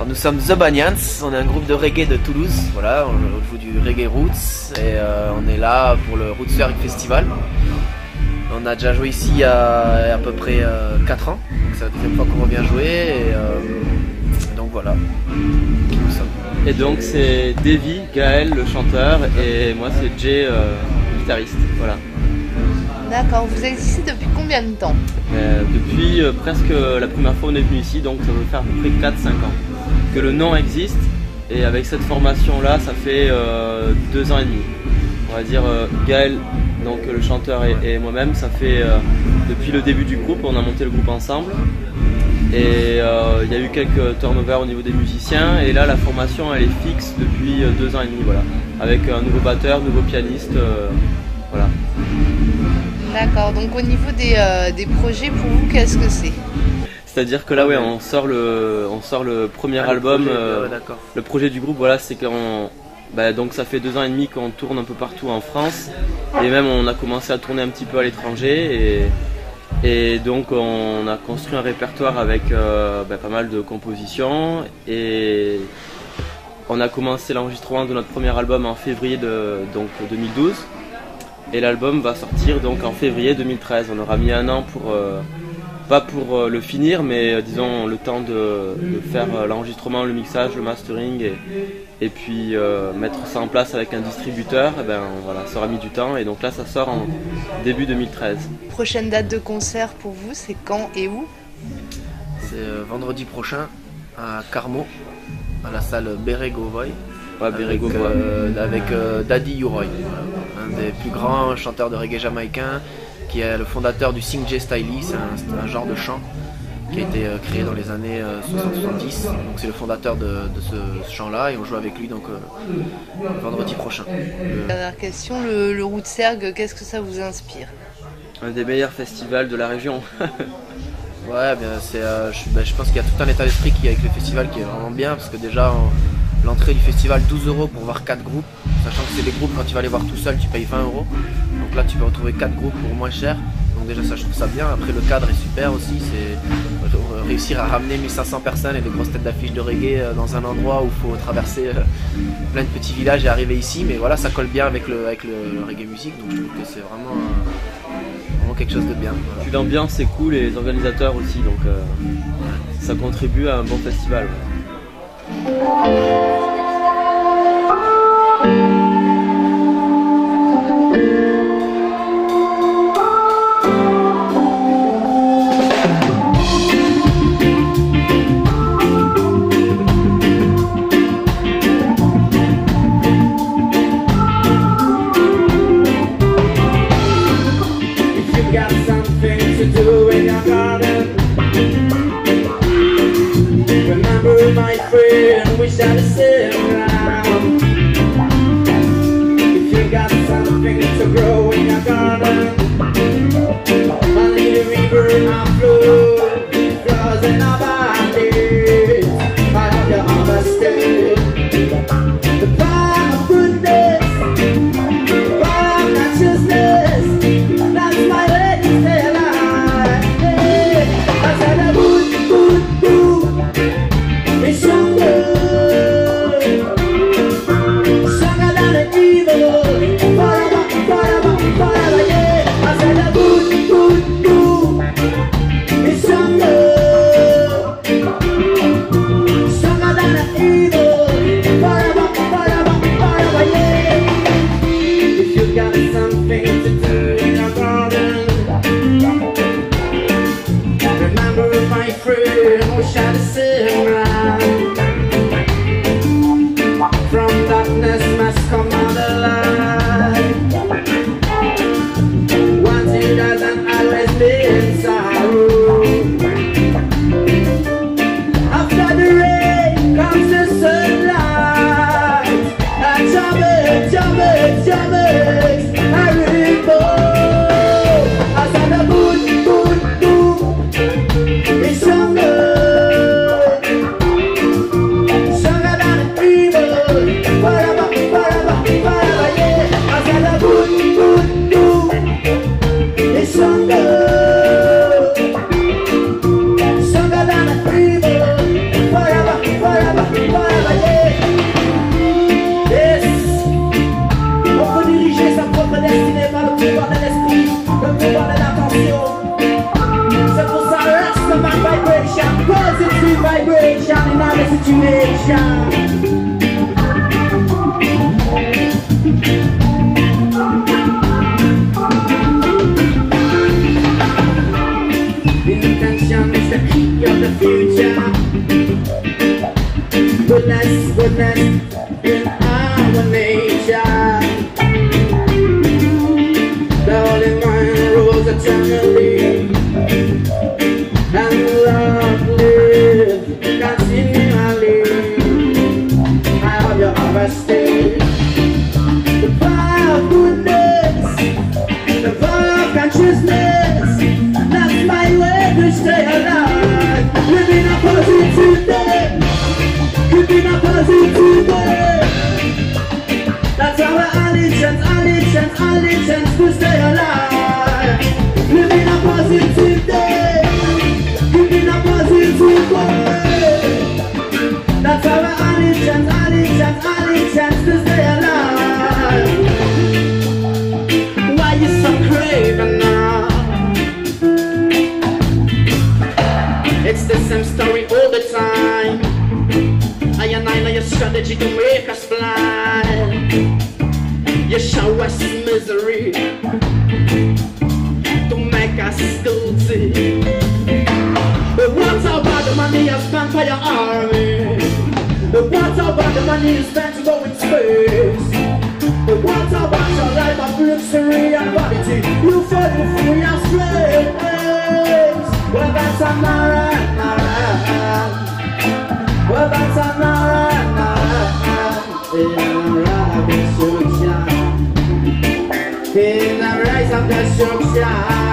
nous sommes The Banyans, on est un groupe de reggae de Toulouse, voilà, on joue du reggae roots et on est là pour le Rootswerk Festival. On a déjà joué ici il y a à peu près 4 ans, donc c'est la deuxième fois qu'on revient jouer et donc voilà qui nous sommes. Et donc c'est Davy, Gaël le chanteur et moi c'est Jay guitariste, voilà. D'accord, vous existez depuis combien de temps? Depuis presque la première fois on est venu ici, donc ça veut faire à peu près 4-5 ans que le nom existe et avec cette formation là ça fait 2 ans et demi. On va dire Gaël, donc le chanteur et moi-même, ça fait depuis le début du groupe, on a monté le groupe ensemble et il y a eu quelques turnovers au niveau des musiciens et là la formation elle est fixe depuis 2 ans et demi, voilà, avec un nouveau batteur, nouveau pianiste, voilà. D'accord, donc au niveau des projets, pour vous, qu'est-ce que c'est? C'est-à-dire que là, ouais, on sort le premier album, le projet du groupe, voilà, c'est qu'on... donc ça fait 2 ans et demi qu'on tourne un peu partout en France et même on a commencé à tourner un petit peu à l'étranger et donc on a construit un répertoire avec pas mal de compositions et on a commencé l'enregistrement de notre premier album en février 2012. Et l'album va sortir donc en février 2013. On aura mis 1 an pour, pas pour le finir, mais disons le temps de faire l'enregistrement, le mixage, le mastering et puis mettre ça en place avec un distributeur. Et voilà, ça aura mis du temps et donc là ça sort en début 2013. Prochaine date de concert pour vous, c'est quand et où? C'est vendredi prochain à Carmo, à la salle Bérégovoy. Ouais, avec Daddy Uroy, un des plus grands chanteurs de reggae jamaïcain, qui est le fondateur du Sing J Styly, c'est un genre de chant qui a été créé dans les années 60-70. Donc c'est le fondateur de ce chant-là et on joue avec lui donc vendredi prochain. Dernière question, le Rootswerk, qu'est-ce que ça vous inspire? Un des meilleurs festivals de la région. Ouais, je pense qu'il y a tout un état d'esprit avec le festival qui est vraiment bien parce que déjà l'entrée du festival 12 € pour voir 4 groupes, sachant que c'est des groupes quand tu vas les voir tout seul tu payes 20 €. Donc là tu peux retrouver 4 groupes pour moins cher. Donc déjà ça je trouve ça bien. Après le cadre est super aussi, c'est réussir à ramener 1500 personnes et des grosses têtes d'affiches de reggae dans un endroit où il faut traverser plein de petits villages et arriver ici. Mais voilà, ça colle bien avec le reggae musique, donc je trouve que c'est vraiment quelque chose de bien. Voilà. Puis l'ambiance est cool et les organisateurs aussi, donc ça contribue à un bon festival. My friend, we shall sit around. If you got something to grow in your garden, only the river and flow, flowers in our bodies. I hope you understand the power of goodness, the power of consciousness. That's my lady say alive. I said a good. It's stronger than the evil. Forever, forever. situation. Intention is the key of the future. Goodness, goodness in our nature. The holy mind rules eternally, and love lives continually. I hope you understand the power of goodness, the power of consciousness. That's my way to stay alive. Living a positive day, living a positive day. That's our allegiance, allegiance, allegiance to stay alive. Living a positive day, living a positive way. That's our allegiance, allegiance, allegiance to stay alive. Why you so craven now? It's the same story all the time. I know your strategy to make us blind. You show us misery to make us guilty. But what about the money you spent for your army? But what about the money you spent to go in space? But what about your life of luxury and vanity? You fought for your straight ways. Well, that's alright, alright. Well, that's alright, alright. In the rise of destruction.